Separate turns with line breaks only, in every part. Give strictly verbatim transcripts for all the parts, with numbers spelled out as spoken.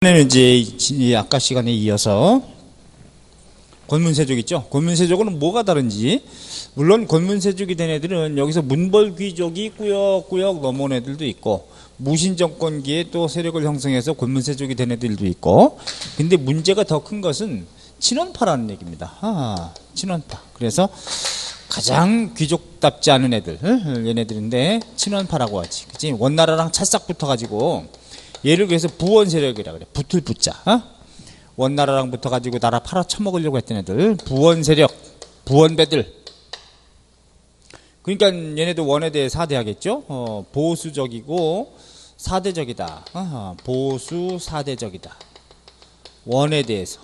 이번에는 이제 아까 시간에 이어서 권문세족 있죠. 권문세족은 뭐가 다른지. 물론 권문세족이 된 애들은 여기서 문벌귀족이 꾸역꾸역 넘어온 애들도 있고, 무신정권기에 또 세력을 형성해서 권문세족이 된 애들도 있고, 근데 문제가 더 큰 것은 친원파라는 얘기입니다. 아, 친원파. 그래서 가장 귀족답지 않은 애들, 얘네들인데 친원파라고 하지. 그치? 원나라랑 찰싹 붙어가지고, 얘를 그래서 부원세력이라 그래. 붙을 붙자. 어? 원나라랑 붙어가지고 나라 팔아쳐먹으려고 했던 애들, 부원세력, 부원배들. 그러니까 얘네도 원에 대해 사대하겠죠. 어, 보수적이고 사대적이다. 어, 보수 사대적이다. 원에 대해서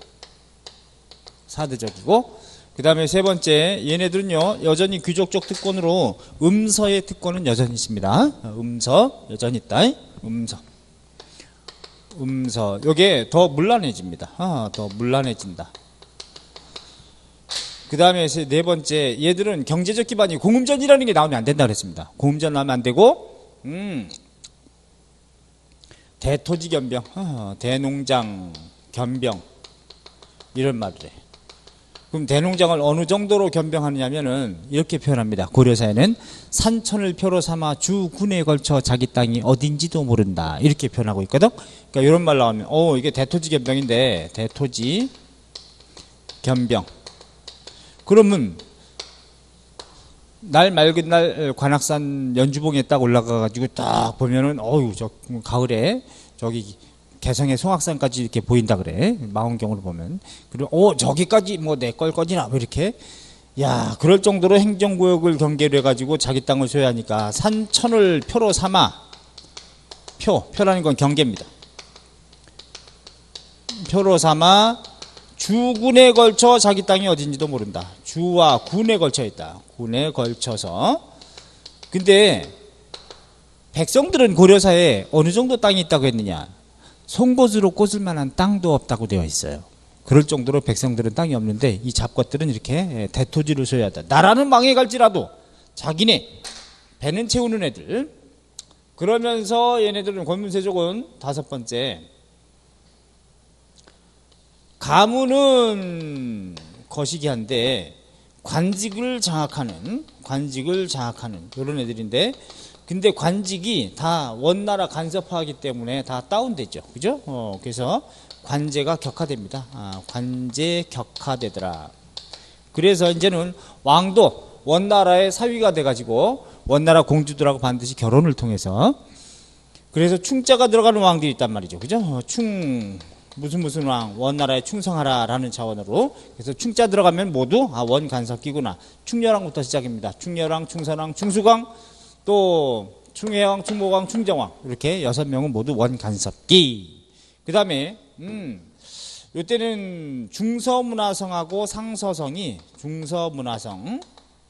사대적이고, 그 다음에 세 번째, 얘네들은요 여전히 귀족적 특권으로 음서의 특권은 여전히 있습니다. 음서 여전히 있다. 음서 음서 요게 더 문란해집니다. 아, 더 문란해진다. 그 다음에 네 번째, 얘들은 경제적 기반이 공음전이라는 게 나오면 안 된다 그랬습니다. 공음전 나오면 안 되고, 음, 대토지 겸병, 어, 대농장 겸병, 이런 말을 해. 그럼 대농장을 어느 정도로 겸병하느냐면은 이렇게 표현합니다. 고려사에는 산천을 표로 삼아 주 군에 걸쳐 자기 땅이 어딘지도 모른다, 이렇게 표현하고 있거든. 그러니까 이런 말 나오면 어 이게 대토지 겸병인데, 대토지 겸병. 그러면 날 맑은 날 관악산 연주봉에 딱 올라가가지고 딱 보면은 어유 저 가을에 저기 개성의 송악산까지 이렇게 보인다 그래. 망원경으로 보면. 그리고 어 저기까지 뭐 내 걸 거지나 뭐 이렇게. 야, 그럴 정도로 행정구역을 경계를 해가지고 자기 땅을 소유하니까 산천을 표로 삼아. 표, 표라는 건 경계입니다. 표로 삼아 주군에 걸쳐 자기 땅이 어딘지도 모른다. 주와 군에 걸쳐 있다. 군에 걸쳐서. 근데 백성들은 고려사에 어느 정도 땅이 있다고 했느냐? 송곳으로 꽂을 만한 땅도 없다고 되어 있어요. 그럴 정도로 백성들은 땅이 없는데, 이 잡것들은 이렇게 대토지를 소유하다. 나라는 망해갈지라도 자기네 배는 채우는 애들. 그러면서 얘네들은, 권문세족은 다섯 번째, 가문은 거시기한데 관직을 장악하는, 관직을 장악하는 이런 애들인데, 근데 관직이 다 원나라 간섭하기 때문에 다 다운되죠. 그죠? 어, 그래서 관제가 격화됩니다. 아, 관제 격화되더라. 그래서 이제는 왕도 원나라의 사위가 돼가지고 원나라 공주들하고 반드시 결혼을 통해서, 그래서 충자가 들어가는 왕들이 있단 말이죠. 그죠? 어, 충, 무슨 무슨 왕, 원나라에 충성하라 라는 차원으로. 그래서 충자 들어가면 모두 아, 원 간섭기구나. 충렬왕부터 시작입니다. 충렬왕, 충선왕, 충수광, 또 충혜왕, 충모왕, 충정왕, 이렇게 여섯 명은 모두 원간섭기. 그 다음에 음, 요때는 중서문화성하고 상서성이, 중서문화성,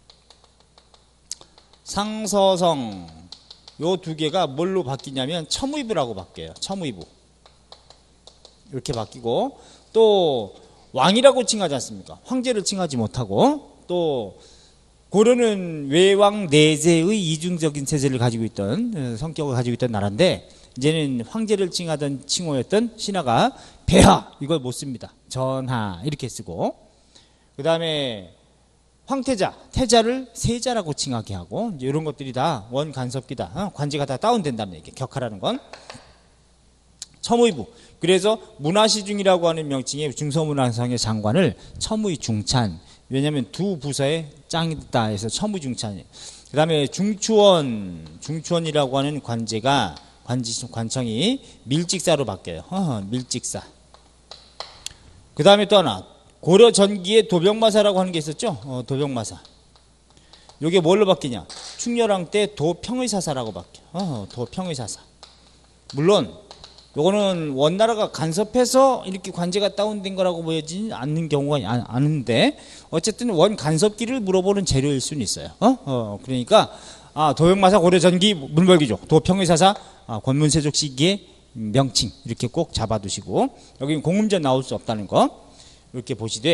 상서성, 요 두 개가 뭘로 바뀌냐면 첨의부라고 바뀌어요. 첨의부. 이렇게 바뀌고, 또 왕이라고 칭하지 않습니까? 황제를 칭하지 못하고, 또 고려는 외왕 내제의 이중적인 체제를 가지고 있던, 성격을 가지고 있던 나라인데, 이제는 황제를 칭하던 칭호였던 신하가 폐하, 이걸 못 씁니다. 전하 이렇게 쓰고, 그 다음에 황태자, 태자를 세자라고 칭하게 하고, 이제 이런 것들이 다 원간섭기다. 어? 관제가 다 다운된다는 얘기. 격하라는 건 첨의부. 그래서 문화시중이라고 하는 명칭의 중서문화성의 장관을 첨의중찬. 왜냐하면 두 부서에 짱이 있다 해서 첨의중찬이에요. 그 다음에 중추원, 중추원이라고 하는 관제가, 관지, 관청이 밀직사로 바뀌어요. 어, 밀직사. 그 다음에 또 하나, 고려 전기에 도병마사라고 하는 게 있었죠. 어, 도병마사. 요게 뭘로 바뀌냐? 충렬왕 때 도평의사사라고 바뀌어. 어, 도평의사사. 물론 요거는 원나라가 간섭해서 이렇게 관제가 다운된 거라고 보여지지 않는 경우가 아는데, 어쨌든 원 간섭기를 물어보는 재료일 수는 있어요. 어? 어, 그러니까 아, 도병마사 고려 전기 문벌귀족, 도평의사사, 아, 권문세족 시기의 명칭 이렇게 꼭 잡아두시고, 여기 공음전 나올 수 없다는 거 이렇게 보시되,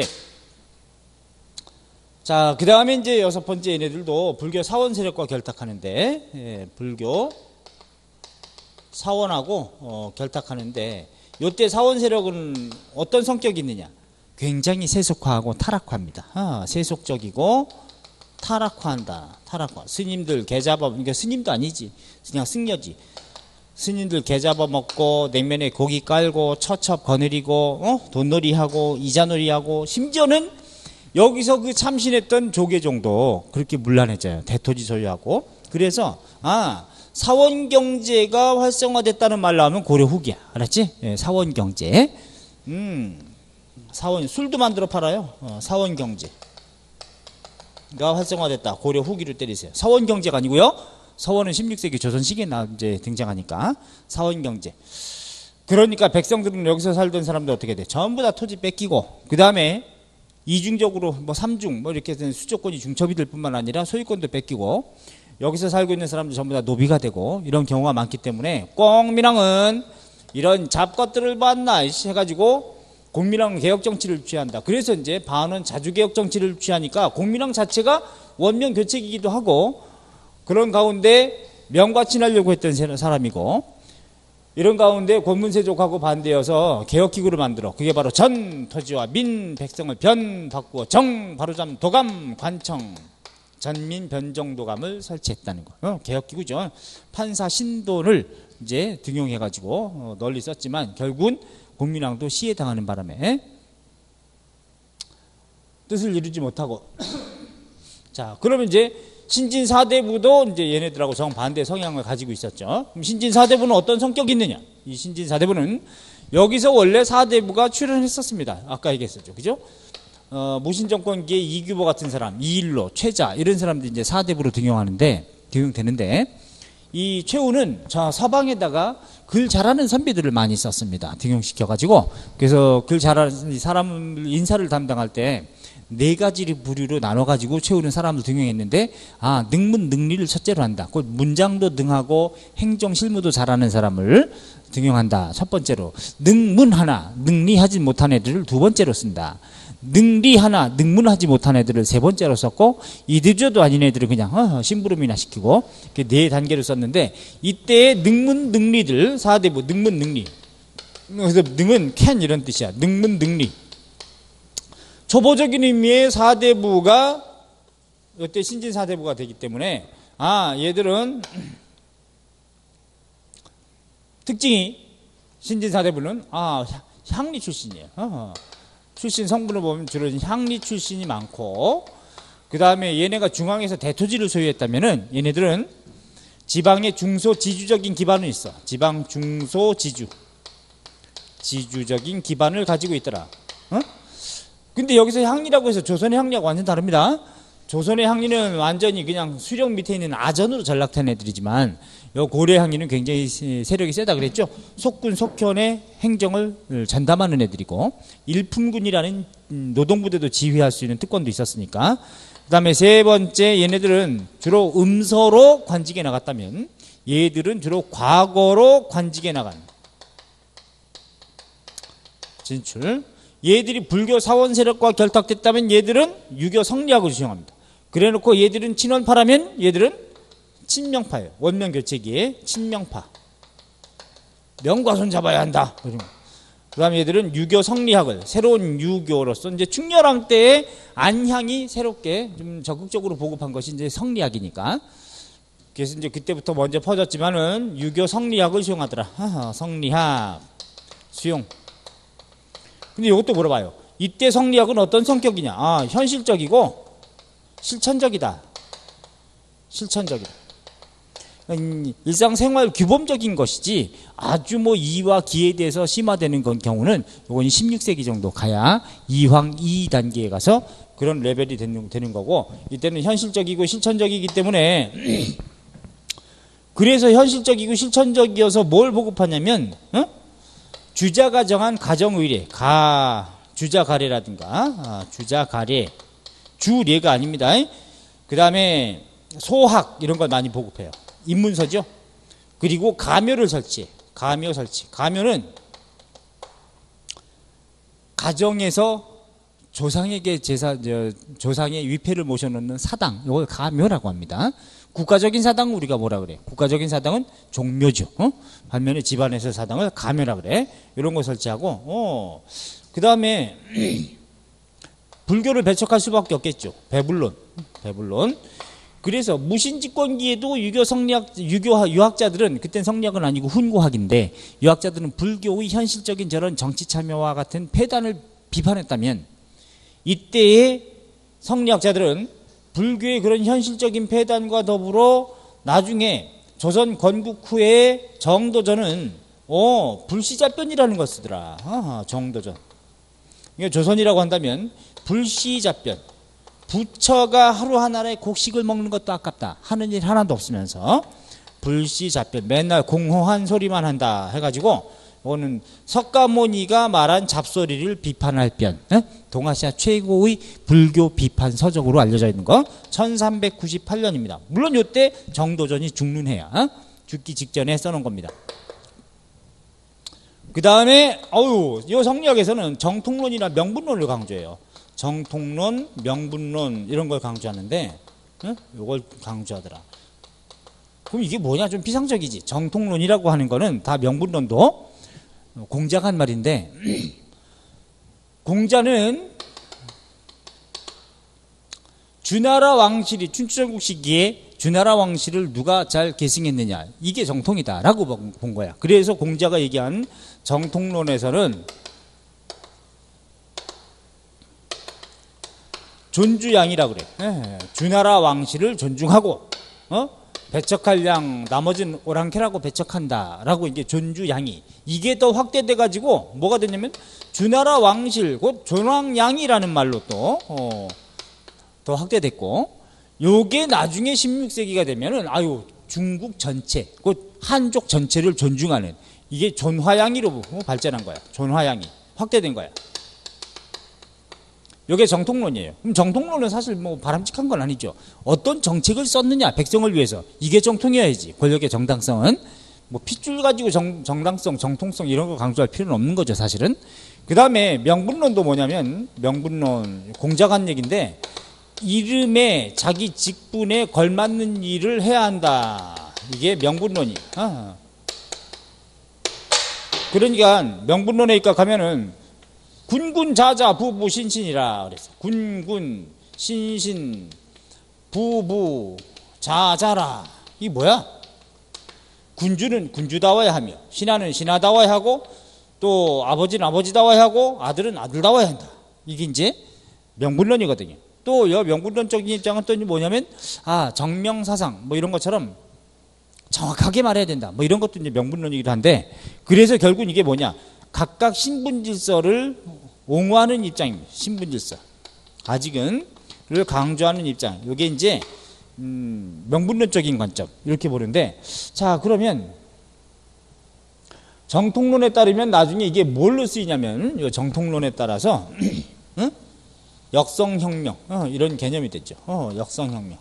자, 그 다음에 이제 여섯 번째, 얘네들도 불교 사원 세력과 결탁하는데, 예, 불교 사원하고 어, 결탁하는데, 요때 사원 세력은 어떤 성격이 있느냐? 굉장히 세속화하고 타락화입니다. 아, 세속적이고 타락화한다. 타락화. 스님들 개 잡아, 그러니까 스님도 아니지. 그냥 승려지. 스님들 개 잡아먹고 냉면에 고기 깔고 처첩 거느리고 어? 돈놀이하고 이자놀이하고 심지어는 여기서 그 참신했던 조계종도 그렇게 문란해져요. 대토지 소유하고. 그래서 아 사원경제가 활성화됐다는 말 나오면 고려 후기야. 알았지? 예, 사원경제. 음, 사원 술도 만들어 팔아요. 어, 사원경제가 활성화됐다. 고려 후기를 때리세요. 사원경제가 아니고요. 서원은 십육 세기 조선 시기에 나 이제 등장하니까 사원경제. 그러니까 백성들은 여기서 살던 사람들 어떻게 돼? 전부 다 토지 뺏기고 그 다음에 이중적으로 뭐 삼중 뭐 이렇게 수조권이 중첩이 될 뿐만 아니라 소유권도 뺏기고 여기서 살고 있는 사람들 전부 다 노비가 되고 이런 경우가 많기 때문에 꽁미랑은 이런 잡것들을 봤나 해가지고 공민왕 개혁 정치를 취한다. 그래서 이제 반은 자주 개혁 정치를 취하니까 공민왕 자체가 원명 교책이기도 하고 그런 가운데 명과 친하려고 했던 사람이고 이런 가운데 권문세족하고 반대여서 개혁기구를 만들어. 그게 바로 전 토지와 민 백성을 변 바꾸어 정 바로잡 도감 관청 전민 변정도감을 설치했다는 거. 어, 개혁기구죠. 판사 신도를 이제 등용해가지고 어, 널리 썼지만 결국은 공민왕도 시해당하는 바람에 뜻을 이루지 못하고 자 그러면 이제 신진 사대부도 이제 얘네들하고 정반대 성향을 가지고 있었죠. 그럼 신진 사대부는 어떤 성격이 있느냐? 이 신진 사대부는 여기서 원래 사대부가 출연했었습니다. 아까 얘기했었죠. 그죠? 어, 무신정권기의 이규보 같은 사람, 이일로, 최자 이런 사람들이 이제 사대부로 등용하는데 등용되는데 이 최우는 자 서방에다가 글 잘하는 선비들을 많이 썼습니다. 등용시켜가지고 그래서 글 잘하는 사람 인사를 담당할 때 네 가지 부류로 나눠가지고 최우는 사람을 등용했는데 아 능문 능리를 첫째로 한다. 곧 문장도 능하고 행정 실무도 잘하는 사람을 등용한다. 첫 번째로 능문 하나 능리하지 못한 애들을 두 번째로 쓴다. 능리 하나 능문하지 못한 애들을 세 번째로 썼고 이대조도 아닌 애들을 그냥 어, 심부름이나 시키고 네 단계로 썼는데 이때의 능문 능리들 사대부 능문 능리 그래서 능은 캔 이런 뜻이야. 능문 능리 초보적인 의미의 사대부가 이때 신진 사대부가 되기 때문에 아 얘들은 특징이 신진 사대부는 아 향리 출신이에요. 어. 출신 성분을 보면 주로 향리 출신이 많고 그 다음에 얘네가 중앙에서 대토지를 소유했다면은 얘네들은 지방의 중소 지주적인 기반은 있어. 지방 중소 지주 지주적인 기반을 가지고 있더라. 어? 근데 여기서 향리라고 해서 조선의 향리하고 완전 다릅니다. 조선의 향리는 완전히 그냥 수령 밑에 있는 아전으로 전락된 애들이지만 요 고려 향리는 굉장히 세력이 세다 그랬죠. 속군 속현의 행정을 전담하는 애들이고 일품군이라는 노동부대도 지휘할 수 있는 특권도 있었으니까. 그 다음에 세 번째 얘네들은 주로 음서로 관직에 나갔다면 얘들은 주로 과거로 관직에 나간 진출. 얘들이 불교 사원 세력과 결탁됐다면 얘들은 유교 성리학을 주장합니다. 그래놓고 얘들은 친원파라면 얘들은 친명파예요. 원명 교체기에 친명파. 명과 손 잡아야 한다. 그 다음에 얘들은 유교 성리학을 새로운 유교로서 이제 충렬왕 때의 안향이 새롭게 좀 적극적으로 보급한 것이 이제 성리학이니까. 그래서 이제 그때부터 먼저 퍼졌지만은 유교 성리학을 수용하더라. 하하, 성리학 수용. 근데 이것도 물어봐요. 이때 성리학은 어떤 성격이냐? 아, 현실적이고 실천적이다. 실천적이다. 일상생활 규범적인 것이지 아주 뭐 이와 기에 대해서 심화되는 건 경우는 이건 십육 세기 정도 가야 이황 이 단계에 가서 그런 레벨이 되는, 되는 거고 이때는 현실적이고 실천적이기 때문에 그래서 현실적이고 실천적이어서 뭘 보급하냐면 어? 주자가 정한 가정의례, 가, 주자가례라든가, 아, 주자가례, 주례가 아닙니다. 그 다음에 소학, 이런 걸 많이 보급해요. 입문서죠. 그리고 가묘를 설치해. 가묘 설치. 가묘는 가정에서 조상에게 제사, 저, 조상의 위패를 모셔놓는 사당, 이걸 가묘라고 합니다. 국가적인 사당은 우리가 뭐라 그래? 국가적인 사당은 종묘죠. 어? 반면에 집안에서 사당을 가묘라 그래. 이런 거 설치하고, 어. 그 다음에 불교를 배척할 수밖에 없겠죠. 배불론, 배불론. 그래서 무신집권기에도 유교 성리학, 유교 유학자들은, 그땐 성리학은 아니고 훈구학인데, 유학자들은 불교의 현실적인 저런 정치 참여와 같은 폐단을 비판했다면, 이때의 성리학자들은 불교의 그런 현실적인 폐단과 더불어 나중에 조선 건국 후에 정도전은 어 불시잡변이라는 걸 쓰더라. 아, 정도전. 이게 조선이라고 한다면 불시잡변. 부처가 하루 하나에 곡식을 먹는 것도 아깝다. 하는 일 하나도 없으면서 불시잡변. 맨날 공허한 소리만 한다 해가지고, 이거는 석가모니가 말한 잡소리를 비판할 변. 에? 동아시아 최고의 불교 비판 서적으로 알려져 있는 거 천삼백구십팔 년입니다. 물론 이때 정도전이 죽는 해야, 어? 죽기 직전에 써놓은 겁니다. 그 다음에 어우, 이 성리학에서는 정통론이나 명분론을 강조해요. 정통론, 명분론 이런 걸 강조하는데, 어? 이걸 강조하더라. 그럼 이게 뭐냐? 좀 비상적이지. 정통론이라고 하는 거는 다 명분론도 공자가 한 말인데, 공자는 주나라 왕실이 춘추전국 시기에 주나라 왕실을 누가 잘 계승했느냐, 이게 정통이다라고 본 거야. 그래서 공자가 얘기한 정통론에서는 존주양이라 그래. 네, 주나라 왕실을 존중하고, 어? 배척할 양 나머지는 오랑캐라고 배척한다라고, 이게 존주양이, 이게 더 확대돼 가지고 뭐가 됐냐면 주나라 왕실 곧 존왕양이라는 말로 또 어, 더 확대됐고, 요게 나중에 십육 세기가 되면은 아유 중국 전체 곧 한족 전체를 존중하는, 이게 존화양이로 발전한 거야. 존화양이 확대된 거야. 이게 정통론이에요. 그럼 정통론은 사실 뭐 바람직한 건 아니죠. 어떤 정책을 썼느냐, 백성을 위해서, 이게 정통이어야지. 권력의 정당성은 뭐 핏줄 가지고 정, 정당성, 정통성 이런 거 강조할 필요는 없는 거죠, 사실은. 그 다음에 명분론도 뭐냐면, 명분론 공자가 한 얘기인데, 이름에 자기 직분에 걸맞는 일을 해야 한다. 이게 명분론이. 아. 그러니까 명분론에 입각하면은 군군 자자 부부 신신이라 그랬어. 군군 신신 부부 자자라. 이게 뭐야? 군주는 군주다워야 하며, 신하는 신하다워야 하고, 또 아버지는 아버지다워야 하고, 아들은 아들다워야 한다. 이게 이제 명분론이거든요. 또 여 명분론적인 입장은 또 뭐냐면, 아 정명사상 뭐 이런 것처럼 정확하게 말해야 된다. 뭐 이런 것도 이제 명분론이기도 한데, 그래서 결국 이게 뭐냐? 각각 신분질서를 옹호하는 입장입니다. 신분질서. 아직은 를 강조하는 입장. 이게 이제 음, 명분론적인 관점 이렇게 보는데, 자 그러면 정통론에 따르면 나중에 이게 뭘로 쓰이냐면, 이 정통론에 따라서 응? 역성혁명 어, 이런 개념이 됐죠. 어, 역성혁명.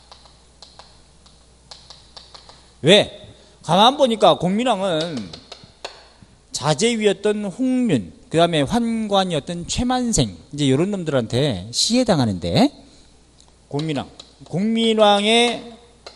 왜? 가만 보니까 공민왕은 자제위였던 홍윤, 그 다음에 환관이었던 최만생, 이제 이런 놈들한테 시해당하는데, 공민왕. 공민왕의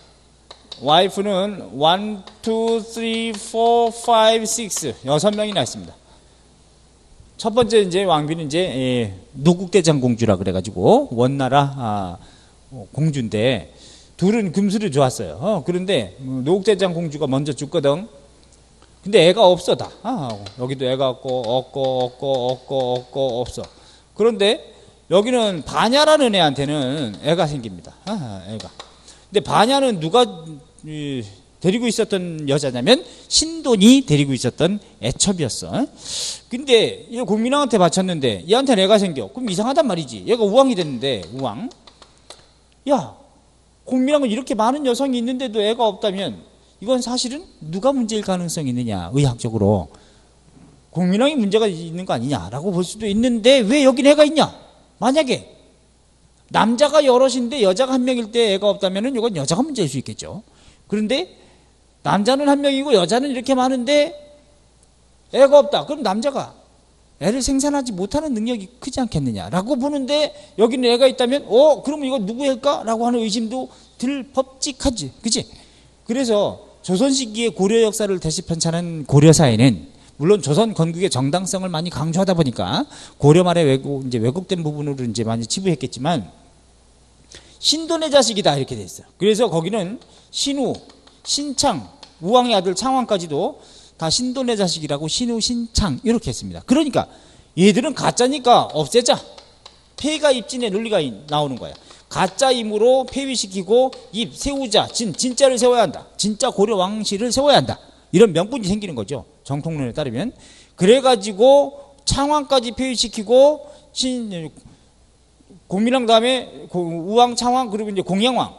와이프는 일, 이, 삼, 사, 오, 육, 여섯 명이나 있습니다. 첫 번째 이제 왕비는 이제 예, 노국대장 공주라 그래가지고 원나라 아, 공주인데, 둘은 금술이 좋았어요. 어, 그런데 노국대장 공주가 먼저 죽거든. 근데 애가 없어 다. 아, 여기도 애가 없고 없고 없고 없고 없고 없어. 그런데 여기는 반야라는 애한테는 애가 생깁니다. 아, 애가. 근데 반야는 누가 이, 데리고 있었던 여자냐면 신돈이 데리고 있었던 애첩이었어. 근데 이 공민왕한테 바쳤는데 얘한테는 애가 생겨. 그럼 이상하단 말이지. 얘가 우왕이 됐는데, 우왕. 야, 공민왕은 이렇게 많은 여성이 있는데도 애가 없다면 이건 사실은 누가 문제일 가능성이 있느냐, 의학적으로. 공민왕이 문제가 있는 거 아니냐라고 볼 수도 있는데, 왜 여긴 애가 있냐? 만약에 남자가 여럿인데 여자가 한 명일 때 애가 없다면 이건 여자가 문제일 수 있겠죠. 그런데 남자는 한 명이고 여자는 이렇게 많은데 애가 없다. 그럼 남자가 애를 생산하지 못하는 능력이 크지 않겠느냐라고 보는데, 여기는 애가 있다면 어? 그럼 이거 누구 애일까? 라고 하는 의심도 들 법칙하지, 그지? 그래서 조선 시기의 고려 역사를 다시 편찬한 고려사에는 물론 조선 건국의 정당성을 많이 강조하다 보니까 고려 말에 왜곡, 이제 왜곡된 부분으로 이제 많이 치부했겠지만 신돈의 자식이다 이렇게 돼 있어요. 그래서 거기는 신우, 신창, 우왕의 아들 창왕까지도 다 신돈의 자식이라고 신우, 신창 이렇게 했습니다. 그러니까 얘들은 가짜니까 없애자. 폐가 입진의 논리가 나오는 거야. 가짜 임으로 폐위시키고 입 세우자. 진, 진짜를 세워야 한다. 진짜 고려 왕실을 세워야 한다. 이런 명분이 생기는 거죠. 정통론에 따르면. 그래가지고 창왕까지 폐위시키고 신 공민왕 다음에 우왕, 창왕 그리고 이제 공양왕.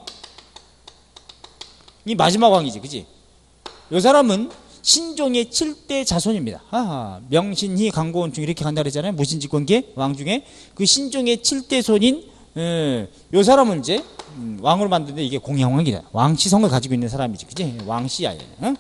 이 마지막 왕이지, 그지? 이 사람은 신종의 칠 대 자손입니다. 아하, 명신희, 강고원충 이렇게 간다 그랬잖아요. 무신집권계 왕 중에 그 신종의 칠 대 손인 에, 요 사람은 이제 음, 왕으로 만드는데 이게 공양왕이다. 왕치성을 가지고 있는 사람이지, 그지? 왕씨야. 어?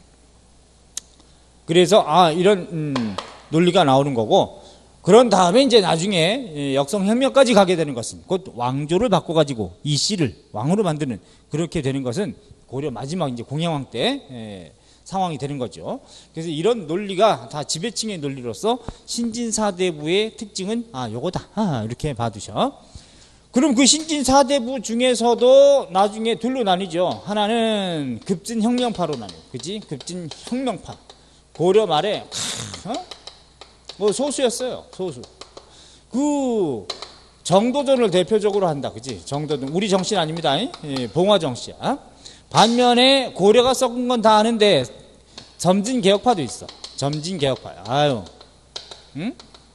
그래서 아 이런 음, 논리가 나오는 거고 그런 다음에 이제 나중에 역성혁명까지 가게 되는 것은 곧 왕조를 바꿔가지고 이 씨를 왕으로 만드는 그렇게 되는 것은 고려 마지막 이제 공양왕 때 에, 상황이 되는 거죠. 그래서 이런 논리가 다 지배층의 논리로서 신진사대부의 특징은 아 요거다. 아, 이렇게 봐두셔. 그럼 그 신진사대부 중에서도 나중에 둘로 나뉘죠. 하나는 급진혁명파로 나뉘어. 그지? 급진혁명파. 고려 말에 어? 뭐 소수였어요. 소수. 그 정도전을 대표적으로 한다. 그지? 정도전. 우리 정신 아닙니다. 예, 봉화 정씨야. 반면에 고려가 썩은 건 다 아는데 점진개혁파도 있어. 점진개혁파. 아유, 응?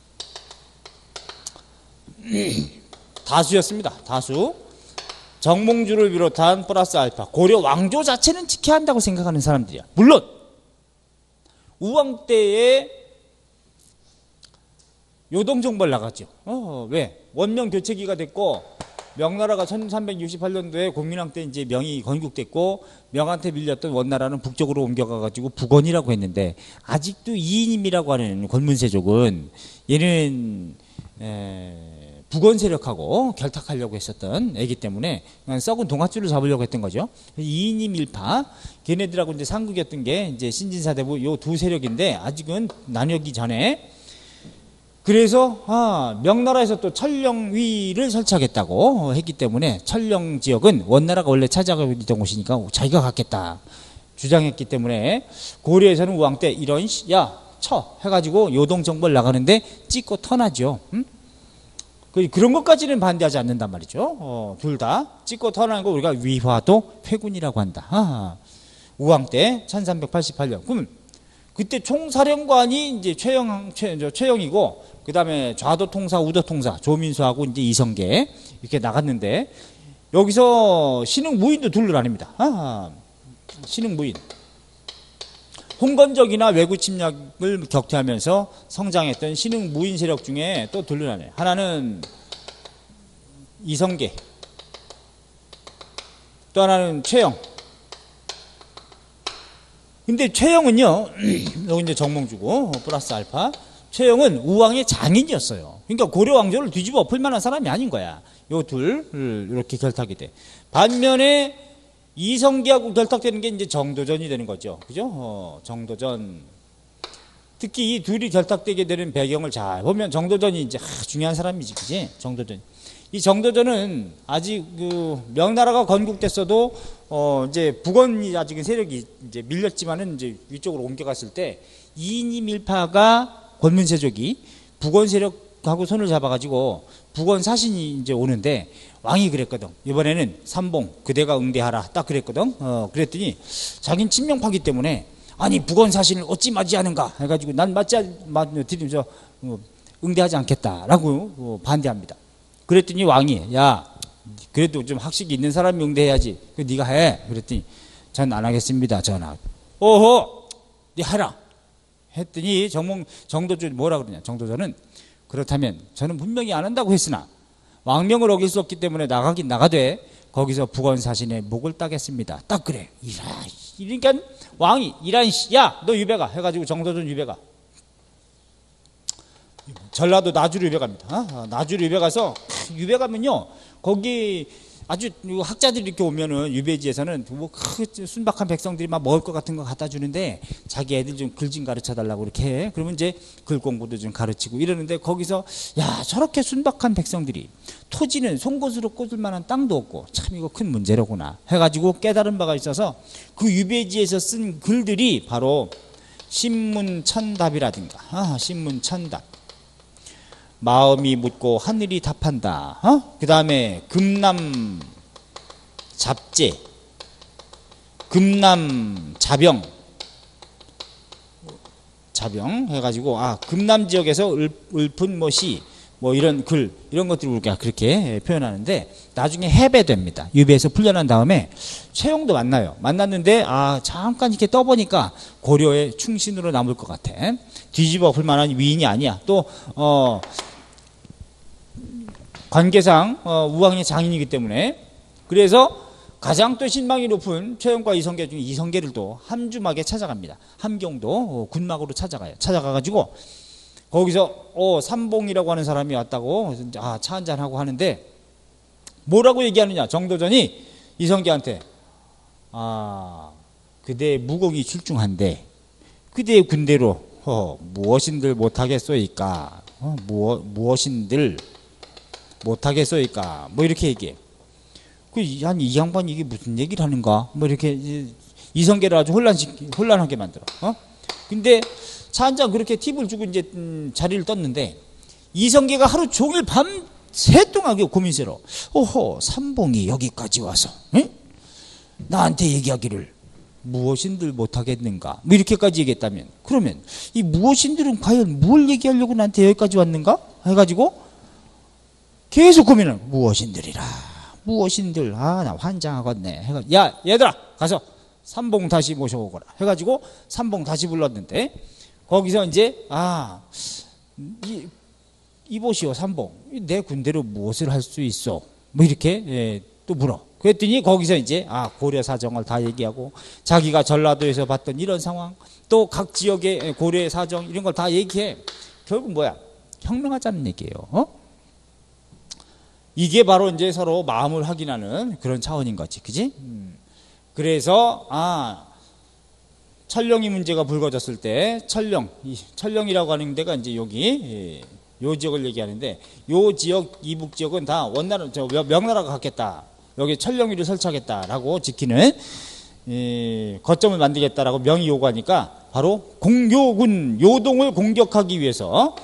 다수였습니다. 다수. 정몽주를 비롯한 플러스 알파. 고려 왕조 자체는 지켜야 한다고 생각하는 사람들이야. 물론 우왕 때에 요동정벌 나갔죠. 어, 왜? 원명 교체기가 됐고 명나라가 천삼백육십팔 년도에 공민왕 때 이제 명이 건국됐고 명한테 밀렸던 원나라는 북쪽으로 옮겨가가지고 북원이라고 했는데 아직도 이인임이라고 하는 권문세족은 얘는 에, 북원 세력하고 결탁하려고 했었던 애기 때문에 썩은 동아줄을 잡으려고 했던 거죠. 이인임 일파 걔네들하고 이제 상국이었던 게 이제 신진사대부 요 두 세력인데 아직은 나뉘기 전에. 그래서 아, 명나라에서 또 천령위를 설치하겠다고 했기 때문에 천령 지역은 원나라가 원래 차지하고 있던 곳이니까 자기가 갖겠다 주장했기 때문에 고려에서는 우왕 때 이런 야 쳐 해가지고 요동정벌 나가는데 찍고 터나죠. 응? 그런 것까지는 반대하지 않는단 말이죠. 어, 둘 다 찍고 터나는 거 우리가 위화도 회군이라고 한다. 아, 우왕 때 천삼백팔십팔 년. 그럼 그때 총사령관이 이제 최영, 최, 최영이고, 그 다음에 좌도통사, 우도통사, 조민수하고 이제 이성계, 이렇게 나갔는데, 여기서 신흥무인도 둘로 나뉩니다. 아, 신흥무인. 홍건적이나 외구 침략을 격퇴하면서 성장했던 신흥무인 세력 중에 또 둘로 나뉘어요. 하나는 이성계, 또 하나는 최영. 근데 최영은요, 여기 이제 정몽주고, 플러스 알파. 최영은 우왕의 장인이었어요. 그러니까 고려 왕조를 뒤집어 엎을 만한 사람이 아닌 거야. 요 둘, 이렇게 결탁이 돼. 반면에 이성계하고 결탁되는 게 이제 정도전이 되는 거죠. 그죠? 어, 정도전. 특히 이 둘이 결탁되게 되는 배경을 잘 보면 정도전이 이제 아, 중요한 사람이지. 그지? 정도전. 이 정도전은 아직 그 명나라가 건국됐어도 어 이제 북원이 아직은 세력이 이제 밀렸지만은 이제 위쪽으로 옮겨갔을 때 이인임 일파가 권문세족이 북원 세력하고 손을 잡아가지고 북원 사신이 이제 오는데 왕이 그랬거든. 이번에는 삼봉 그대가 응대하라 딱 그랬거든. 어 그랬더니 자긴 친명파기 때문에 아니 북원 사신을 어찌 맞이하는가 해가지고 난 맞지 드리면서 어, 응대하지 않겠다라고 어, 반대합니다. 그랬더니 왕이 야 그래도 좀 학식이 있는 사람이 응대해야지. 그 네가 해. 그랬더니 전 안 하겠습니다. 전하. 오호, 네 하라. 했더니 정몽 정도전 뭐라 그러냐. 정도전은 그렇다면 저는 분명히 안 한다고 했으나 왕명을 어길 수 없기 때문에 나가긴 나가되 거기서 북원 사신의 목을 따겠습니다. 딱 그래. 이라. 그러니까 왕이 이란 야 너 유배가 해가지고 정도전 유배가. 전라도 나주로 유배 갑니다. 어? 나주로 유배 가서 유배 가면요 거기 아주 학자들이 이렇게 오면은 유배지에서는 뭐 순박한 백성들이 막 먹을 것 같은 거 갖다 주는데 자기 애들 좀 글 좀 가르쳐 달라고 이렇게 해. 그러면 이제 글 공부도 좀 가르치고 이러는데 거기서 야 저렇게 순박한 백성들이 토지는 송곳으로 꽂을 만한 땅도 없고 참 이거 큰 문제로구나 해가지고 깨달은 바가 있어서 그 유배지에서 쓴 글들이 바로 신문천답이라든가 아, 신문천답 마음이 묻고 하늘이 답한다. 어? 그 다음에 금남 잡제, 금남 자병, 자병 해가지고 아 금남 지역에서 을, 읊은 뭐시 뭐 이런 글 이런 것들을 우리가 그렇게 표현하는데 나중에 해배됩니다. 유배에서 풀려난 다음에 최영도 만나요. 만났는데 아 잠깐 이렇게 떠보니까 고려의 충신으로 남을 것 같아. 뒤집어 볼 만한 위인이 아니야. 또 어. 관계상 어, 우왕의 장인이기 때문에 그래서 가장 또 신망이 높은 최영과 이성계 중에 이성계를 또 함주막에 찾아갑니다. 함경도 어, 군막으로 찾아가요. 찾아가가지고 거기서 어, 삼봉이라고 하는 사람이 왔다고 아, 차 한잔하고 하는데 뭐라고 얘기하느냐. 정도전이 이성계한테 아 그대의 무공이 출중한데 그대의 군대로 어, 무엇인들 못하겠소이까 어, 무어, 무엇인들 못하겠소이까 뭐 이렇게 얘기해. 한 이 양반 이게 무슨 얘기를 하는가 뭐 이렇게 이성계를 아주 혼란시 혼란하게 만들어. 어? 근데 차 한잔 그렇게 팁을 주고 이제 음, 자리를 떴는데 이성계가 하루 종일 밤새 동안 고민스러워. 오호 삼봉이 여기까지 와서 응? 나한테 얘기하기를 무엇인들 못하겠는가 뭐 이렇게까지 얘기했다면 그러면 이 무엇인들은 과연 뭘 얘기하려고 나한테 여기까지 왔는가 해가지고 계속 고민을 무엇인들이라 무엇인들 아 나 환장하겠네 해가 야 얘들아 가서 삼봉 다시 모셔오거라 해가지고 삼봉 다시 불렀는데 거기서 이제 아 이, 이보시오 삼봉 내 군대로 무엇을 할 수 있어 뭐 이렇게 예, 또 물어. 그랬더니 거기서 이제 아 고려 사정을 다 얘기하고 자기가 전라도에서 봤던 이런 상황 또 각 지역의 고려의 사정 이런 걸 다 얘기해. 결국 뭐야 혁명하자는 얘기예요. 어? 이게 바로 이제 서로 마음을 확인하는 그런 차원인 거지, 그지? 음. 그래서 아 철령이 문제가 불거졌을 때 철령, 이 철령이라고 하는 데가 이제 여기 요 지역을 얘기하는데 요 지역 이북 지역은 다 원나라 저 명나라가 갖겠다. 여기 철령위를 설치하겠다라고 지키는 이, 거점을 만들겠다라고 명의 요구하니까 바로 공요군 요동을 공격하기 위해서.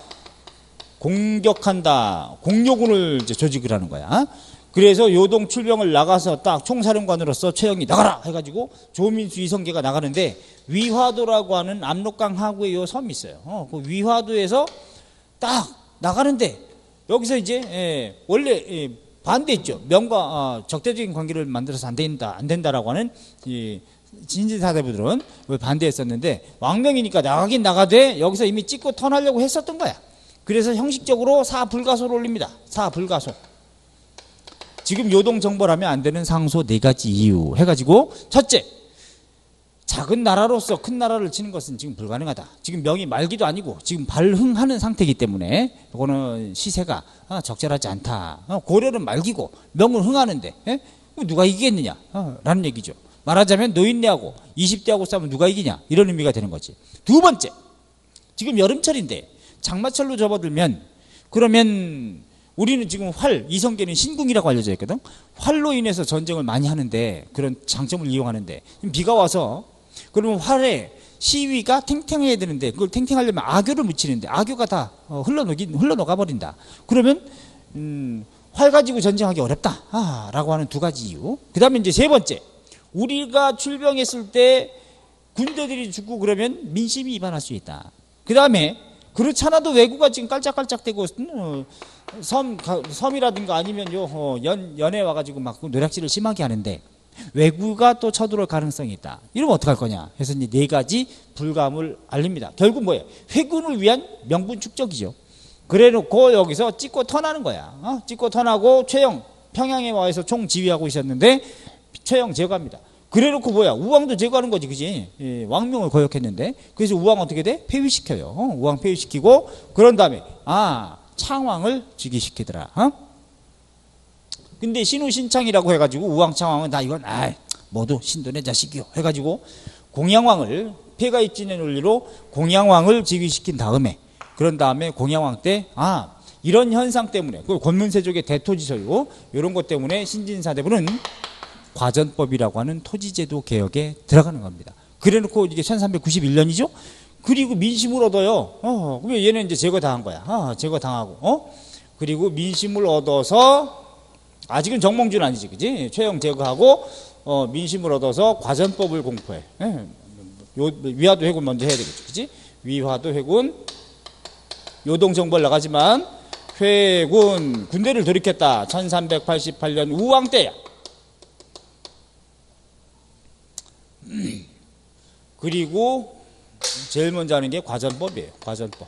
공격한다. 공요군을 이제 조직을 하는 거야. 그래서 요동 출병을 나가서 딱 총사령관으로서 최영이 나가라 해가지고 조민수 이성계가 나가는데 위화도라고 하는 압록강 하구에 요 섬이 있어요. 어, 그 위화도에서 딱 나가는데 여기서 이제 예, 원래 예, 반대했죠. 명과 어, 적대적인 관계를 만들어서 안 된다, 안 된다라고 하는 이 진지사대부들은 반대했었는데 왕명이니까 나가긴 나가되 여기서 이미 찍고 턴하려고 했었던 거야. 그래서 형식적으로 사불가소를 올립니다. 사불가소. 지금 요동 정벌하면 안 되는 상소 네 가지 이유 해가지고 첫째, 작은 나라로서 큰 나라를 치는 것은 지금 불가능하다. 지금 명이 말기도 아니고 지금 발흥하는 상태이기 때문에 이거는 시세가 적절하지 않다. 고려는 말기고 명은 흥하는데 에? 누가 이기겠느냐 라는 얘기죠. 말하자면 노인네하고 이십 대하고 싸우면 누가 이기냐 이런 의미가 되는 거지. 두 번째, 지금 여름철인데 장마철로 접어들면 그러면 우리는 지금 활, 이성계는 신궁이라고 알려져 있거든. 활로 인해서 전쟁을 많이 하는데 그런 장점을 이용하는데 비가 와서 그러면 활에 시위가 탱탱해야 되는데 그걸 탱탱하려면 악교를 묻히는데 악교가 다 흘러녹이, 흘러녹아 버린다. 그러면 음, 활 가지고 전쟁하기 어렵다 아, 라고 하는 두 가지 이유. 그 다음에 이제 세 번째, 우리가 출병했을 때 군대들이 죽고 그러면 민심이 이반할 수 있다. 그 다음에 그렇잖아도 왜구가 지금 깔짝깔짝대고 어, 섬, 섬이라든가 아니면 요, 어, 연, 연에 와가지고 막 노략질을 심하게 하는데 왜구가 또 쳐들어올 가능성이 있다. 이러면 어떡할 거냐 해서 이제 네 가지 불감을 알립니다. 결국 뭐예요? 회군을 위한 명분 축적이죠. 그래 놓고 여기서 찍고 턴하는 거야. 어? 찍고 턴하고 최영, 평양에 와서 총 지휘하고 있었는데 최영 제거합니다. 그래 놓고 뭐야? 우왕도 제거하는 거지, 그지? 예, 왕명을 거역했는데. 그래서 우왕 어떻게 돼? 폐위시켜요. 어? 우왕 폐위시키고, 그런 다음에, 아, 창왕을 즉위시키더라. 어? 근데 신우신창이라고 해가지고 우왕창왕은 다 이건 아 모두 신돈의 자식이요 해가지고 공양왕을 폐가 입진의 논리로 공양왕을 즉위시킨 다음에 그런 다음에 공양왕 때 아 이런 현상 때문에 그 권문세족의 대토지 소유 이런 것 때문에 신진사대부는 과전법이라고 하는 토지제도 개혁에 들어가는 겁니다. 그래놓고 이게 천삼백구십일 년이죠. 그리고 민심을 얻어요. 어, 그러면 얘는 이제 제거당한 거야. 아, 제거당하고, 어? 그리고 민심을 얻어서, 아직은 정몽준 아니지, 그지? 최영 제거하고, 어, 민심을 얻어서 과전법을 공포해. 예. 요, 위화도 회군 먼저 해야 되겠죠, 그지? 위화도 회군, 요동정벌 나가지만, 회군, 군대를 돌이켰다. 천삼백팔십팔 년 우왕 때야. 그리고, 제일 먼저 하는 게 과전법이에요. 과전법.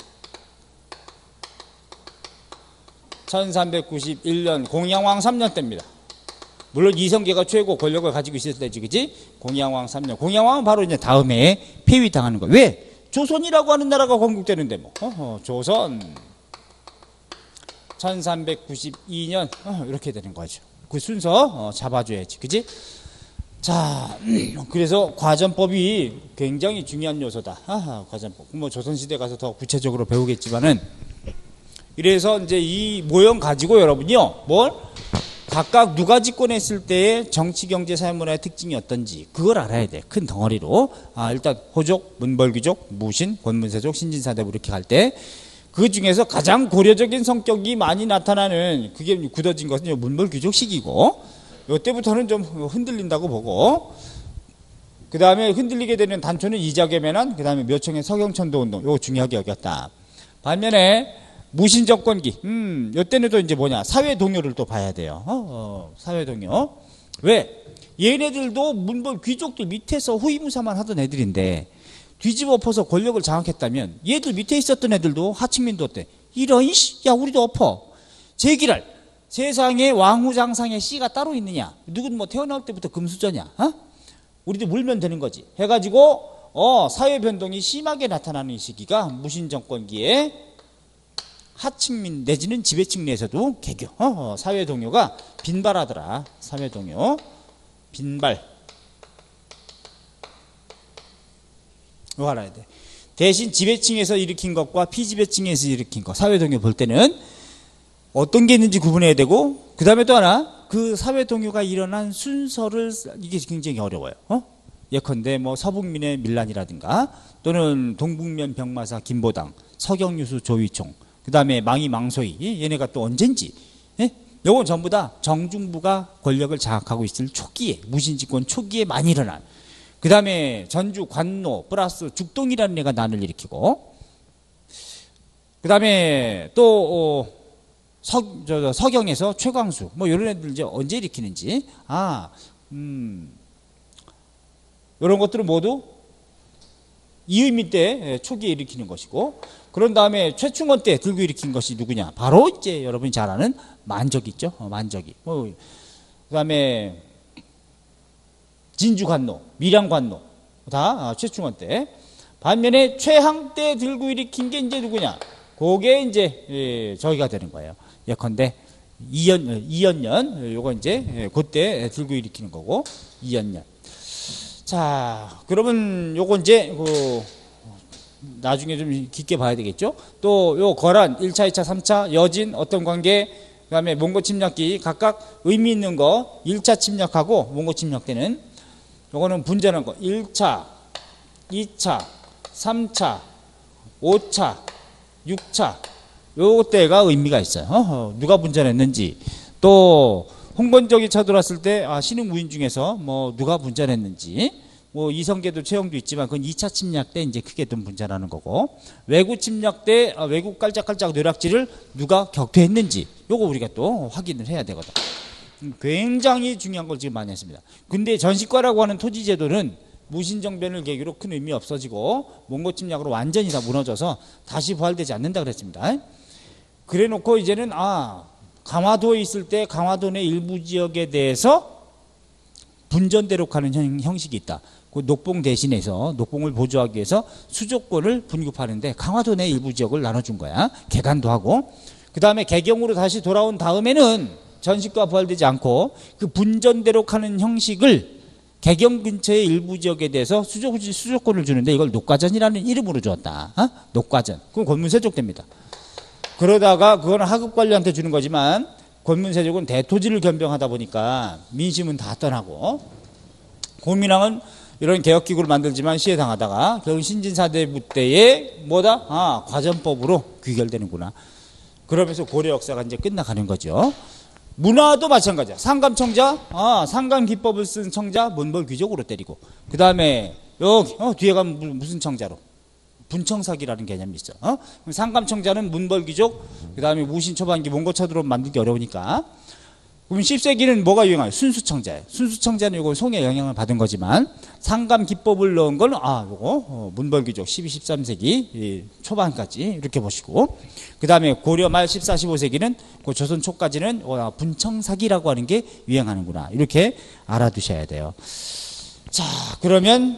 천삼백구십일 년 공양왕 삼 년 때입니다. 물론 이성계가 최고 권력을 가지고 있을 때지, 그지? 공양왕 삼 년. 공양왕은 바로 이제 다음에 폐위당하는 거예요. 왜? 조선이라고 하는 나라가 건국되는데 뭐. 어허, 조선. 천삼백구십이 년, 어, 이렇게 되는 거죠. 그 순서 어, 잡아줘야지, 그지? 자, 그래서 과전법이 굉장히 중요한 요소다. 아하, 과전법. 뭐 조선시대 가서 더 구체적으로 배우겠지만은, 이래서 이제 이 모형 가지고 여러분이요, 뭘? 각각 누가 집권했을 때의 정치, 경제, 사회문화의 특징이 어떤지, 그걸 알아야 돼. 큰 덩어리로. 아, 일단 호족, 문벌귀족, 무신, 권문세족, 신진사대부 이렇게 갈 때, 그 중에서 가장 고려적인 성격이 많이 나타나는, 그게 굳어진 것은 문벌귀족식이고, 이때부터는 좀 흔들린다고 보고, 그 다음에 흔들리게 되는 단초는 이자겸연한, 그 다음에 묘청의 서경천도운동, 요거 중요하게 여겼다. 반면에 무신정권기, 음, 이때는 또 이제 뭐냐, 사회동요를 또 봐야 돼요. 어, 어, 사회동요. 왜? 얘네들도 문벌 귀족들 밑에서 후임무사만 하던 애들인데, 뒤집어 엎어서 권력을 장악했다면, 얘들 밑에 있었던 애들도 하층민도 어때? 이런, 씨, 야, 우리도 엎어. 제기랄. 세상에 왕후장상의 씨가 따로 있느냐? 누군 뭐 태어날 때부터 금수저냐? 어? 우리도 물면 되는 거지. 해가지고 어 사회 변동이 심하게 나타나는 시기가 무신정권기에 하층민 내지는 지배층 내에서도 개교, 어, 사회 동요가 빈발하더라. 사회 동요 빈발. 이거 알아야 돼. 대신 지배층에서 일으킨 것과 피지배층에서 일으킨 것, 사회 동요 볼 때는 어떤 게 있는지 구분해야 되고, 그 다음에 또 하나, 그 사회 동요가 일어난 순서를, 이게 굉장히 어려워요. 어? 예컨대 뭐 서북민의 밀란이라든가, 또는 동북면 병마사 김보당, 서경유수 조위총, 그 다음에 망이 망소희, 얘네가 또 언젠지, 예? 요건 전부 다 정중부가 권력을 장악하고 있을 초기에, 무신집권 초기에 많이 일어난, 그 다음에 전주 관노 플러스 죽동이라는 애가 난을 일으키고, 그 다음에 또, 어, 서, 저, 저, 서경에서 최광수, 뭐, 이런 애들 이제 언제 일으키는지, 아, 음, 이런 것들은 모두 이의민 때 초기에 일으키는 것이고, 그런 다음에 최충원 때 들고 일으킨 것이 누구냐? 바로 이제 여러분이 잘 아는 만적 있죠? 어, 만적이. 뭐, 그 다음에 진주관노, 밀양관노, 다 최충원 때. 반면에 최항 때 들고 일으킨 게 이제 누구냐? 그게 이제, 예, 저기가 되는 거예요. 예컨대 이연, 이연년, 요거 이제 그때 들고 일으키는 거고, 이연년. 자, 그러면 요거 이제 그 나중에 좀 깊게 봐야 되겠죠. 또 요 거란 일 차, 이 차, 삼 차, 여진 어떤 관계, 그 다음에 몽고 침략기 각각 의미 있는 거, 일 차 침략하고 몽고 침략 때는 요거는 분전한 거, 일 차, 이 차, 삼 차, 오 차, 육 차, 요때가 의미가 있어요. 어허, 누가 분전했는지. 또 홍건적이 쳐들어왔을 때 아, 신흥 무인 중에서 뭐 누가 분전했는지. 뭐 이성계도 최영도 있지만 그건 이 차 침략 때 이제 크게 좀 분전하는 거고, 외국 침략 때 아, 외국 깔짝깔짝 뇌락질을 누가 격퇴했는지 요거 우리가 또 확인을 해야 되거든. 굉장히 중요한 걸 지금 많이 했습니다. 근데 전시과라고 하는 토지제도는 무신정변을 계기로 큰 의미 없어지고 몽고 침략으로 완전히 다 무너져서 다시 부활되지 않는다 그랬습니다. 그래 놓고 이제는 아 강화도에 있을 때 강화도 내 일부 지역에 대해서 분전대로 가는 형, 형식이 있다. 그 녹봉 대신해서 녹봉을 보조하기 위해서 수조권을 분급하는데 강화도 내 일부 지역을 나눠준 거야. 개간도 하고. 그 다음에 개경으로 다시 돌아온 다음에는 전식과 부활되지 않고 그 분전대로 가는 형식을 개경 근처의 일부 지역에 대해서 수조, 수조권을 주는데 이걸 녹과전이라는 이름으로 주었다. 어? 녹과전. 그럼 권문세족됩니다. 그러다가 그거는 하급관리한테 주는 거지만 권문세족은 대토지를 겸병하다 보니까 민심은 다 떠나고 고민왕은 이런 개혁기구를 만들지만 시해당하다가 결국 신진사대부 때에 뭐다? 아, 과전법으로 귀결되는구나. 그러면서 고려 역사가 이제 끝나가는 거죠. 문화도 마찬가지야. 상감청자, 아, 상감기법을 쓴 청자 문벌귀족으로 때리고, 그 다음에 여기 어, 뒤에 가면 무슨 청자로? 분청사기라는 개념이 있어. 어? 상감청자는 문벌귀족, 그 다음에 무신초반기 몽고차도로 만들기 어려우니까. 그럼 십 세기는 뭐가 유행해요? 순수청자예요. 순수청자는 이거 송의 영향을 받은 거지만 상감기법을 넣은 건 아, 요거 어, 문벌귀족 십이, 십삼 세기 초반까지 이렇게 보시고, 그 다음에 고려 말 십사, 십오 세기는 그 조선 초까지는 어, 분청사기라고 하는 게 유행하는구나. 이렇게 알아두셔야 돼요. 자, 그러면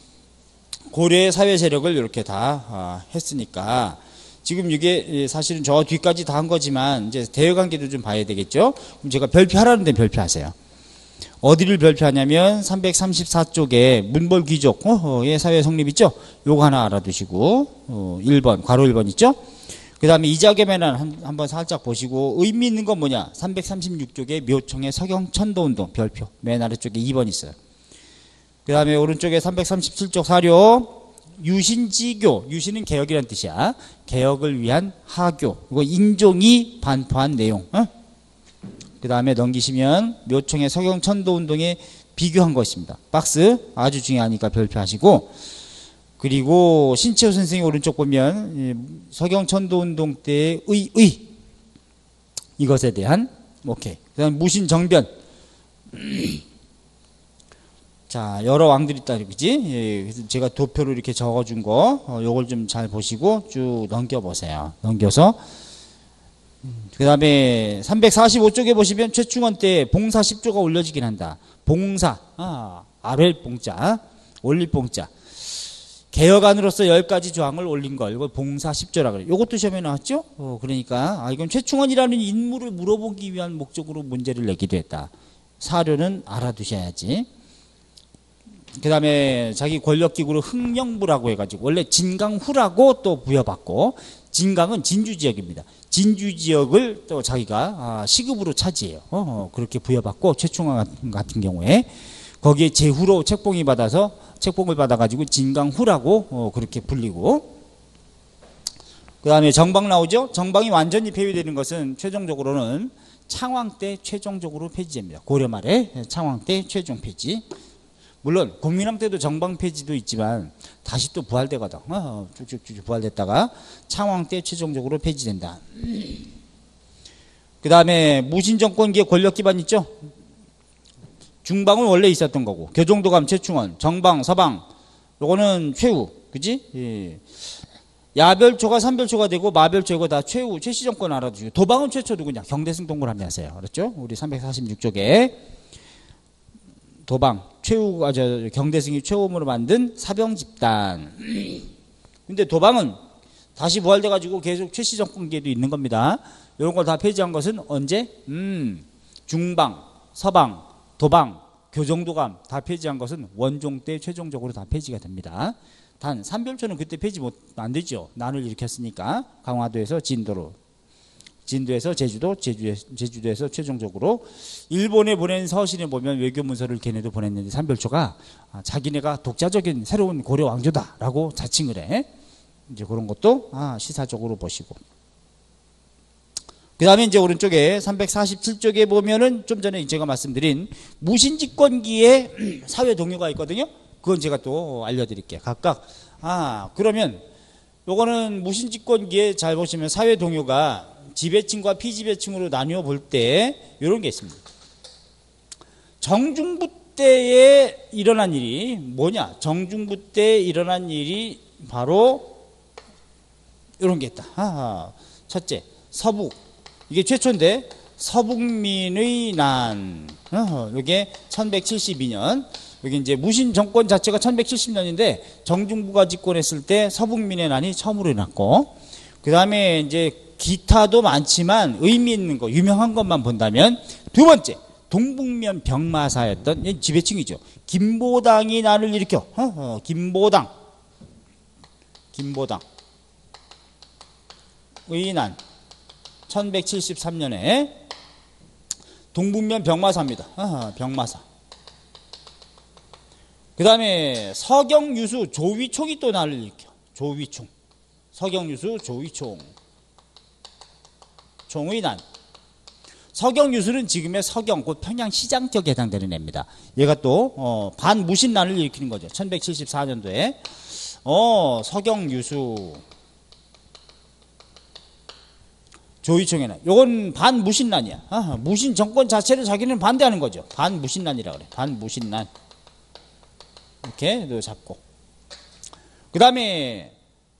고려의 사회 세력을 이렇게 다 어, 했으니까 지금 이게 사실은 저 뒤까지 다 한 거지만 이제 대외관계도 좀 봐야 되겠죠. 그럼 제가 별표하라는데 별표하세요. 어디를 별표하냐면 삼백삼십사 쪽에 문벌귀족의 사회 성립 있죠. 요거 하나 알아두시고 어, 일 번 괄호 일 번 있죠. 그 다음에 이자겸에는 한번 살짝 보시고 의미 있는 건 뭐냐. 삼백삼십육 쪽에 묘청의 서경천도운동 별표 맨 아래쪽에 이 번 있어요. 그 다음에 오른쪽에 삼백삼십칠 쪽 사료 유신지교, 유신은 개혁이란 뜻이야. 개혁을 위한 하교, 이거 인종이 반포한 내용. 어? 그 다음에 넘기시면 묘청의 서경천도운동에 비교한 것입니다. 박스 아주 중요하니까 별표하시고, 그리고 신채호 선생님 오른쪽 보면 서경천도운동 때의 의, 의 이것에 대한 오케이. 그 다음 무신정변. 자, 여러 왕들이 있다, 그지? 예, 그래서 제가 도표로 이렇게 적어준 거, 어, 요걸 좀 잘 보시고 쭉 넘겨보세요. 넘겨서. 그 다음에 삼백사십오 쪽에 보시면 최충원 때 봉사 십 조가 올려지긴 한다. 봉사, 아, 아랠 봉자, 올릴 봉자. 개혁안으로서 열 가지 조항을 올린 걸, 이걸 봉사 십 조라 그래요. 요것도 시험에 나왔죠? 어, 그러니까, 아, 이건 최충원이라는 인물을 물어보기 위한 목적으로 문제를 내기도 했다. 사료는 알아두셔야지. 그 다음에 자기 권력기구를 흥령부라고 해가지고 원래 진강후라고 또 부여받고, 진강은 진주지역입니다. 진주지역을 또 자기가 시급으로 차지해요. 어, 그렇게 부여받고 최충원 같은 경우에 거기에 제후로 책봉이 받아서 책봉을 받아가지고 진강후라고 어, 그렇게 불리고, 그 다음에 정방 나오죠. 정방이 완전히 폐위되는 것은 최종적으로는 창왕 때 최종적으로 폐지됩니다. 고려 말에 창왕 때 최종 폐지. 물론 공민왕 때도 정방 폐지도 있지만 다시 또 부활되거든. 어, 쭉쭉쭉 부활됐다가 창왕 때 최종적으로 폐지된다. 그 다음에 무신정권기의 권력 기반 있죠. 중방은 원래 있었던 거고, 교정도감 최충원, 정방, 서방, 요거는 최후, 그지? 예. 야별초가 삼별초가 되고 마별초가 다 최후, 최시정권 알아두시고, 도방은 최초 누구냐? 경대승 동굴함이 하세요. 그렇죠? 우리 삼백사십육 쪽에 도방, 최후가 저 경대승이 최후으로 만든 사병 집단. 근데 도방은 다시 부활돼가지고 계속 최시정권기에도 있는 겁니다. 이런 걸 다 폐지한 것은 언제? 음, 중방, 서방, 도방, 교정도감 다 폐지한 것은 원종 때 최종적으로 다 폐지가 됩니다. 단 삼별초는 그때 폐지 못, 안 되죠. 난을 일으켰으니까 강화도에서 진도로, 진도에서 제주도, 제주에, 제주도에서 최종적으로 일본에 보낸 서신에 보면 외교문서를 걔네도 보냈는데 삼별초가 아, 자기네가 독자적인 새로운 고려 왕조다라고 자칭을 해. 이제 그런 것도 아, 시사적으로 보시고. 그 다음에 이제 오른쪽에 삼백사십칠 쪽에 보면은 좀 전에 제가 말씀드린 무신집권기에 사회 동요가 있거든요. 그건 제가 또 알려드릴게요. 각각. 아, 그러면 요거는 무신집권기에 잘 보시면 사회 동요가 지배층과 피지배층으로 나뉘어 볼 때 이런 게 있습니다. 정중부 때에 일어난 일이 뭐냐? 정중부 때 일어난 일이 바로 이런 게 있다. 하하. 첫째, 서북. 이게 최초인데 서북민의 난. 어, 이게 천백칠십이 년. 여기 이제 무신 정권 자체가 천백칠십 년인데 정중부가 집권했을 때 서북민의 난이 처음으로 일어났고, 그 다음에 이제 기타도 많지만 의미 있는 거, 유명한 것만 본다면 두 번째, 동북면 병마사였던 지배층이죠. 김보당이 난을 일으켜. 어허, 김보당. 김보당. 의 난. 천백칠십삼 년에 동북면 병마사입니다. 어허, 병마사. 그 다음에 서경유수 조위총이 또 난을 일으켜. 조위총. 서경유수 조위총. 총의 난. 서경유수는 지금의 서경, 곧 평양시장 쪽에 해당되는 애입니다. 얘가 또 어, 반무신난을 일으키는 거죠. 천백칠십사 년도에 어, 서경유수 조위총의 난. 요건 반무신난이야. 아, 무신 정권 자체를 자기는 반대하는 거죠. 반무신난이라 그래. 반무신난. 이렇게 잡고. 그 다음에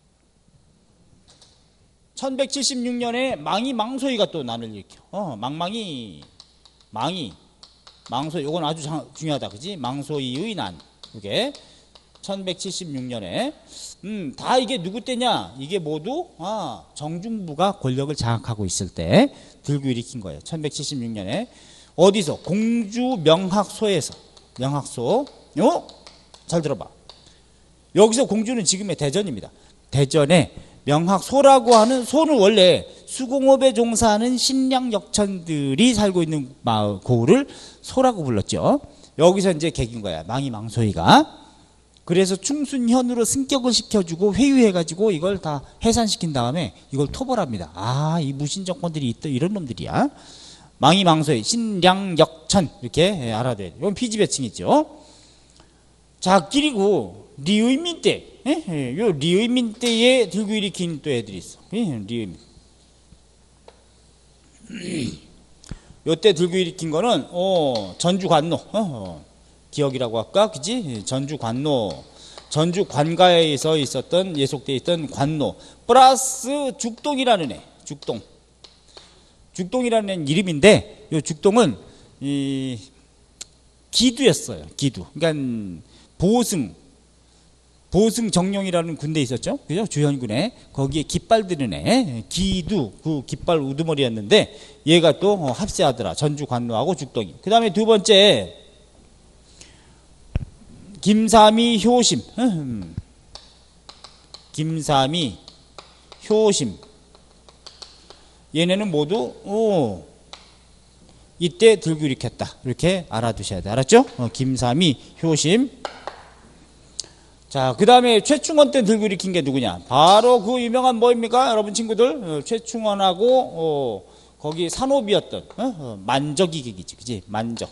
천백칠십육 년에 망이 망소이가 또 난을 일으켜. 어, 망망이, 망이, 망소, 요건 아주 자, 중요하다. 그지? 망소이의 난. 이게 천백칠십육 년에. 음, 다 이게 누구 때냐? 이게 모두, 아, 정중부가 권력을 장악하고 있을 때 들고 일으킨 거예요. 천백칠십육 년에. 어디서? 공주 명학소에서. 명학소. 요? 잘 들어봐. 여기서 공주는 지금의 대전입니다. 대전에 명학소라고 하는, 소는 원래 수공업에 종사하는 신량 역천들이 살고 있는 마을, 고을을 소라고 불렀죠. 여기서 이제 개긴 거야. 망이 망소이가. 그래서 충순현으로 승격을 시켜주고 회유해가지고 이걸 다 해산시킨 다음에 이걸 토벌합니다. 아, 이 무신정권들이 있다, 이런 놈들이야. 망이 망소이, 신량 역천, 이렇게 알아둬야 돼. 이건 피지배층이죠. 자, 그리고 리의민 때, 예? 예, 요 리의민 때에 들고 일으킨 또 애들이 있어. 예, 리의민. 요때 들고 일으킨 거는 어, 전주관노. 어, 기억이라고 할까? 그지? 전주관노. 전주관가에서 있었던, 예속돼 있던 관노. 플러스 죽동이라는 애. 죽동. 죽동이라는 애는 이름인데, 요 죽동은 이 기두였어요. 기두. 그러니까 보승, 보승 정령이라는 군대 있었죠. 그죠? 주현군에. 거기에 깃발 드는 애, 기두, 그 깃발 우두머리였는데, 얘가 또 합세하더라. 전주관노하고 죽동이. 그 다음에 두 번째, 김삼이 효심. 김삼이 효심. 얘네는 모두, 오, 이때 들고 일으켰다. 이렇게 알아두셔야 돼. 알았죠? 어, 김삼이 효심. 자, 그 다음에 최충원 때 들고 일으킨 게 누구냐? 바로 그 유명한 뭐입니까? 여러분 친구들, 어, 최충원하고 어, 거기 산호비였던 어? 어, 만적이 계기지, 그지? 만적.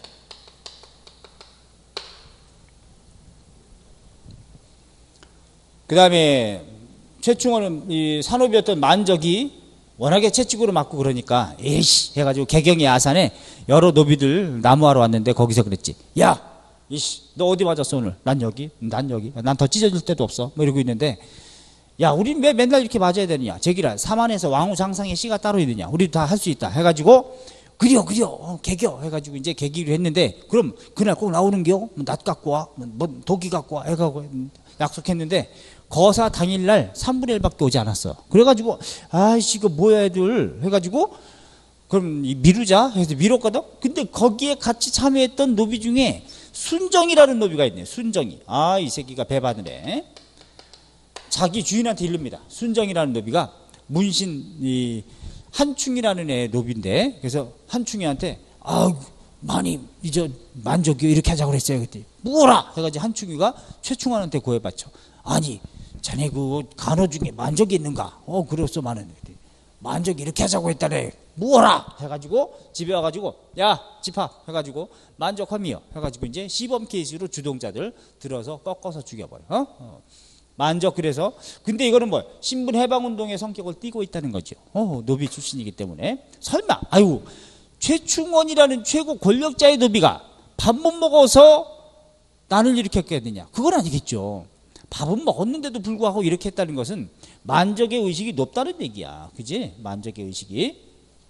그 다음에 최충원은 이 산호비였던 만적이 워낙에 채찍으로 맞고 그러니까 에이씨 해가지고 개경의 아산에 여러 노비들 나무하러 왔는데 거기서 그랬지. 야, 이씨, 너 어디 맞았어 오늘? 난 여기, 난 여기, 난 더 찢어질 데도 없어. 뭐 이러고 있는데, 야, 우린 왜 맨날 이렇게 맞아야 되느냐? 제기라 사만에서 왕후장상의 씨가 따로 있느냐? 우리 다 할 수 있다. 해가지고 그려 그려 어, 개겨 해가지고 이제 개기로 했는데, 그럼 그날 꼭 나오는겨? 낫 갖고 와, 뭐 도기 갖고 와 해가지고 약속했는데 거사 당일날 삼분의 일밖에 오지 않았어. 그래가지고 아이씨 이거 뭐야 애들 해가지고 그럼 미루자 해서 미뤘거든. 근데 거기에 같이 참여했던 노비 중에 순정이라는 노비가 있네. 순정이. 아, 이 새끼가 배반을 해. 자기 주인한테 이릅니다. 순정이라는 노비가 문신 이 한충이라는 애 노비인데, 그래서 한충이한테 아 많이 이제 만족이요 이렇게 하자고 그랬어요. 그때 뭐라 해가지고 한충이가 최충원한테 고해받쳐. 아니 자네 그 간호 중에 만족이 있는가? 어 그랬어 많은. 만족이 이렇게 하자고 했다래. 뭐라 해가지고 집에 와가지고 야 집합 해가지고 만족함이요 해가지고 이제 시범 케이스로 주동자들 들어서 꺾어서 죽여버려. 어? 어. 만족. 그래서 근데 이거는 뭐 신분 해방운동의 성격을 띠고 있다는 거죠. 어 노비 출신이기 때문에. 설마 아유 최충원이라는 최고 권력자의 노비가 밥 못 먹어서 난을 일으켰겠느냐? 그건 아니겠죠. 밥은 먹었는데도 불구하고 이렇게 했다는 것은 만족의 의식이 높다는 얘기야. 그지? 만족의 의식이.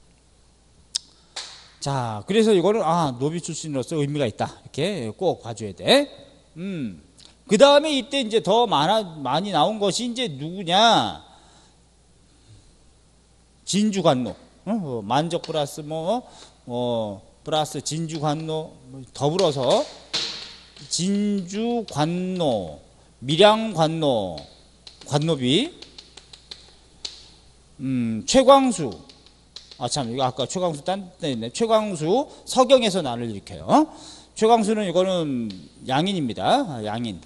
자, 그래서 이거는 아 노비 출신으로서 의미가 있다. 이렇게 꼭 봐줘야 돼. 음. 그 다음에 이때 이제 더 많아 많이 나온 것이 이제 누구냐? 진주관노, 어, 만적 플러스 뭐, 어, 플러스 진주관노 더불어서 진주관노, 밀양관노, 관노비, 음, 최광수, 아, 참, 이거 아까 최광수 딴 데 있네. 최광수, 서경에서 난을 일으켜요. 최광수는 이거는 양인입니다. 양인.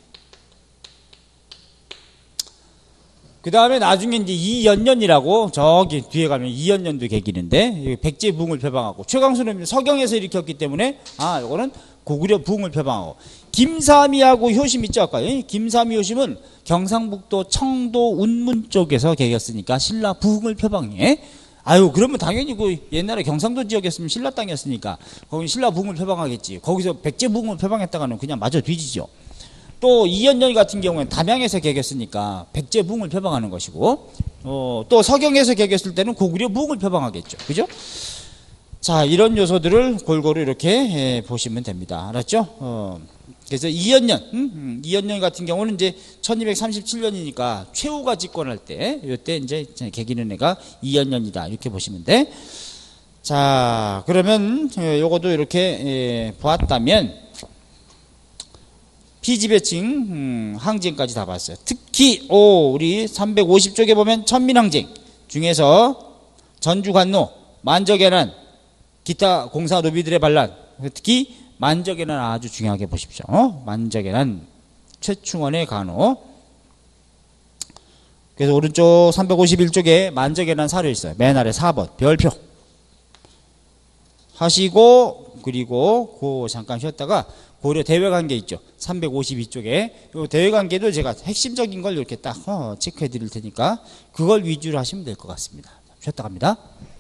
그 다음에 나중에 이제 이연년이라고 저기 뒤에 가면 이연년도 계기는데 백제 부흥을 표방하고 최광수는 서경에서 일으켰기 때문에 아 이거는 고구려 부흥을 표방하고 김삼이하고 효심 있죠 아까 김삼이 효심은 경상북도 청도 운문 쪽에서 계겼으니까 신라 부흥을 표방해. 아유 그러면 당연히 그 옛날에 경상도 지역이었으면 신라 땅이었으니까 거기 신라 부흥을 표방하겠지. 거기서 백제 부흥을 표방했다가는 그냥 마저 뒤지죠. 또 이연년 같은 경우에는 담양에서 개겼으니까 백제 부흥을 표방하는 것이고 어, 또 서경에서 개겼을 때는 고구려 부흥을 표방하겠죠. 그죠? 자 이런 요소들을 골고루 이렇게 예, 보시면 됩니다. 알았죠? 어, 그래서 이연년 음? 음, 이연년 같은 경우는 이제 천이백삼십칠 년이니까 최후가 집권할 때 이때 이제 개기는 애가 이연년이다 이렇게 보시면 돼. 자 그러면 예, 요것도 이렇게 예, 보았다면 피지배칭 음, 항쟁까지 다 봤어요. 특히 오 우리 삼백오십 쪽에 보면 천민항쟁 중에서 전주관노, 만적해난, 기타 공사 노비들의 반란, 특히 만적해난 아주 중요하게 보십시오. 어? 만적해난 최충원의 간호. 그래서 오른쪽 삼백오십일 쪽에 만적해난 사료 있어요. 맨 아래 사 번 별표 하시고 그리고 그 잠깐 쉬었다가 고려 대외관계 있죠. 삼백오십이 쪽에 요 대외관계도 제가 핵심적인 걸 이렇게 딱 어, 체크해 드릴 테니까 그걸 위주로 하시면 될 것 같습니다. 쉬었다 갑니다.